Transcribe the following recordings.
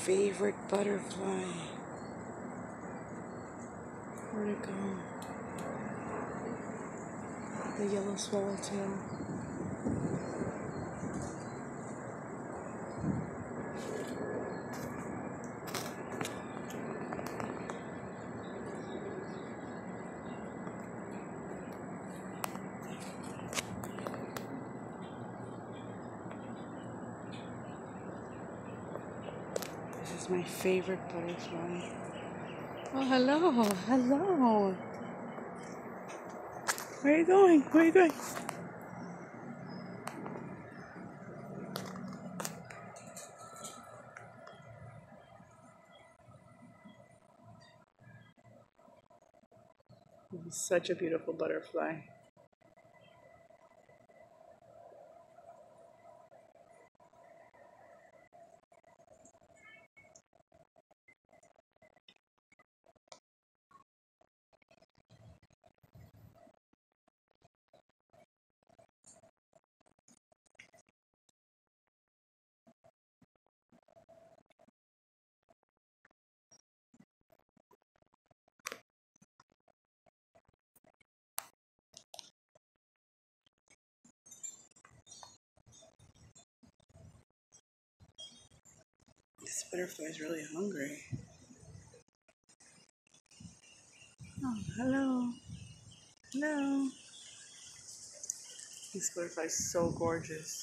favorite butterfly. Where'd it go? The yellow swallowtail. This is my favorite butterfly. Oh, hello, hello. Where are you going? Where are you going? This is such a beautiful butterfly. This butterfly is really hungry. Oh, hello. Hello. This butterfly is so gorgeous.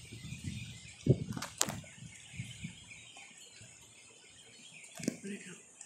Where'd it go?